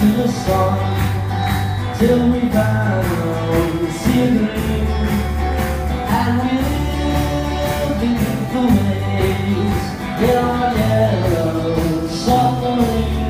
to the sun till we finally see the green, and we live beneath the waves in our yellow submarine.